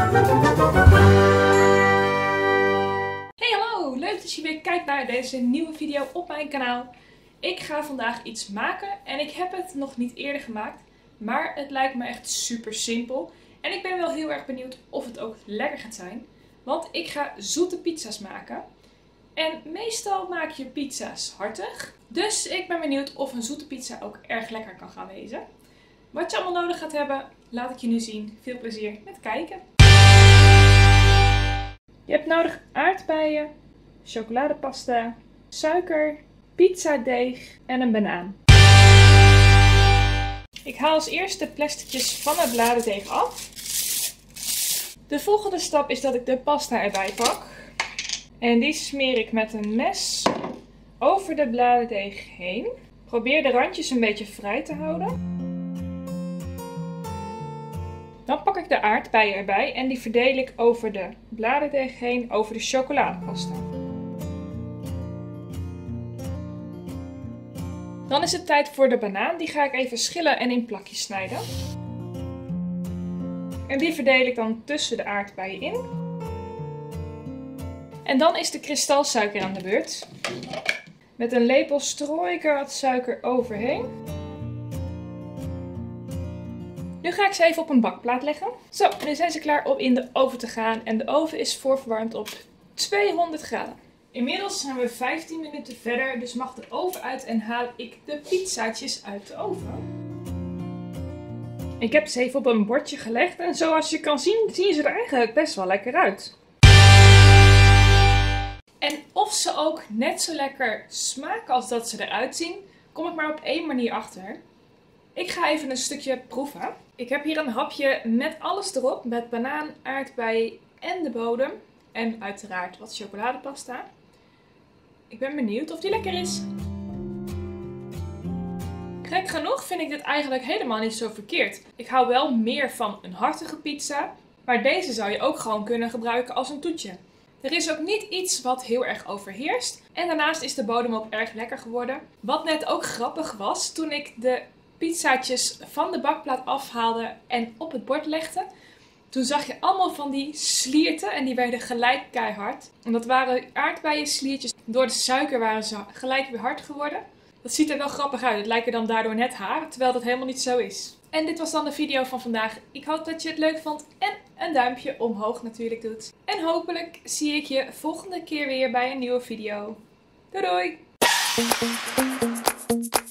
Hey hallo, leuk dat je weer kijkt naar deze nieuwe video op mijn kanaal. Ik ga vandaag iets maken en ik heb het nog niet eerder gemaakt, maar het lijkt me echt super simpel. En ik ben wel heel erg benieuwd of het ook lekker gaat zijn, want ik ga zoete pizza's maken. En meestal maak je pizza's hartig, dus ik ben benieuwd of een zoete pizza ook erg lekker kan gaan wezen. Wat je allemaal nodig gaat hebben, laat ik je nu zien. Veel plezier met kijken. Je hebt nodig aardbeien, chocoladepasta, suiker, pizzadeeg en een banaan. Ik haal als eerste de plasticjes van het bladerdeeg af. De volgende stap is dat ik de pasta erbij pak. En die smeer ik met een mes over de bladerdeeg heen. Probeer de randjes een beetje vrij te houden. Dan pak ik de aardbeien erbij en die verdeel ik over de bladerdeeg heen, over de chocoladepasta. Dan is het tijd voor de banaan. Die ga ik even schillen en in plakjes snijden. En die verdeel ik dan tussen de aardbeien in. En dan is de kristalsuiker aan de beurt. Met een lepel strooi ik er wat suiker overheen. Nu ga ik ze even op een bakplaat leggen. Zo, nu zijn ze klaar om in de oven te gaan. En de oven is voorverwarmd op 200 graden. Inmiddels zijn we 15 minuten verder, dus mag de oven uit en haal ik de pizzaatjes uit de oven. Ik heb ze even op een bordje gelegd en zoals je kan zien, zien ze er eigenlijk best wel lekker uit. En of ze ook net zo lekker smaken als dat ze eruit zien, kom ik maar op één manier achter. Ik ga even een stukje proeven. Ik heb hier een hapje met alles erop, met banaan, aardbei en de bodem. En uiteraard wat chocoladepasta. Ik ben benieuwd of die lekker is. Gek genoeg vind ik dit eigenlijk helemaal niet zo verkeerd. Ik hou wel meer van een hartige pizza, maar deze zou je ook gewoon kunnen gebruiken als een toetje. Er is ook niet iets wat heel erg overheerst. En daarnaast is de bodem ook erg lekker geworden. Wat net ook grappig was, toen ik de pizzaatjes van de bakplaat afhaalde en op het bord legde. Toen zag je allemaal van die slierten en die werden gelijk keihard. En dat waren aardbeien sliertjes. Door de suiker waren ze gelijk weer hard geworden. Dat ziet er wel grappig uit. Het lijken dan daardoor net haar, terwijl dat helemaal niet zo is. En dit was dan de video van vandaag. Ik hoop dat je het leuk vond en een duimpje omhoog natuurlijk doet. En hopelijk zie ik je volgende keer weer bij een nieuwe video. Doei doei!